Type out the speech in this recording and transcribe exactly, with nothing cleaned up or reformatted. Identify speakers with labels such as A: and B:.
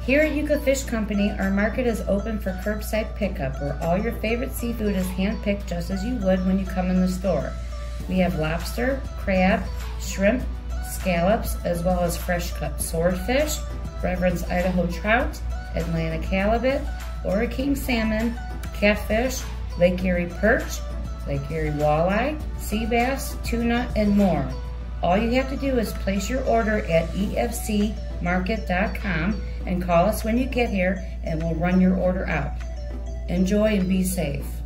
A: Here at Yucca Fish Company, our market is open for curbside pickup, where all your favorite seafood is hand-picked just as you would when you come in the store. We have lobster, crab, shrimp, scallops, as well as fresh-cut swordfish, Reverend's Idaho trout, Atlantic halibut, Laura King salmon, catfish, Lake Erie perch, Lake Erie walleye, sea bass, tuna, and more. All you have to do is place your order at E F C market dot com and call us when you get here and we'll run your order out. Enjoy and be safe.